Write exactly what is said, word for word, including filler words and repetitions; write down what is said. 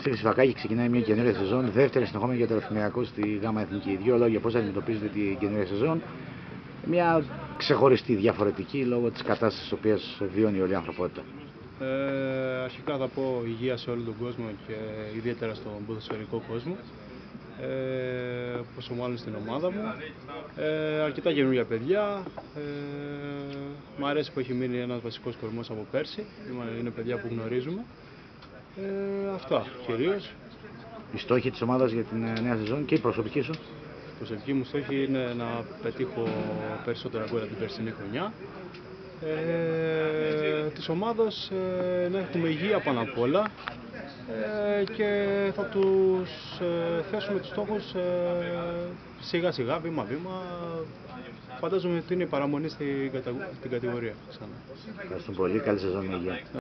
Βασίλης Φακάκη, ξεκινάει μια καινούργια σεζόν, δεύτερη συνεχόμενη για το Ολυμπιακό στη ΓΑΜΑ Εθνική. Δύο λόγια πώς αντιμετωπίζετε την καινούργια σεζόν. Μια ξεχωριστή, διαφορετική λόγω της κατάστασης της οποίας βιώνει όλη η ανθρωπότητα. Ε, αρχικά θα πω υγεία σε όλο τον κόσμο και ιδιαίτερα στον ποδοσφαιρικό κόσμο. Ε, πόσο μάλλον στην ομάδα μου. Ε, αρκετά καινούργια παιδιά. Ε, μ' αρέσει που έχει μείνει ένας βασικός κορμός από πέρσι. Είναι παιδιά που γνωρίζουμε. Ε, αυτά κυρίως. Οι στόχοι της ομάδας για την νέα σεζόν και η προσωπική σου. Η προσωπική μου στόχη είναι να πετύχω περισσότερα γκολ από την περσινή χρονιά. Ε, της ομάδας ε, να έχουμε υγεία πάνω απ' όλα ε, και θα τους ε, θέσουμε τους στόχους ε, σιγά σιγά, βήμα βήμα. Φαντάζομαι ότι είναι η παραμονή στην, κατα... στην κατηγορία. Ευχαριστούμε πολύ, καλή σεζόν, υγεία.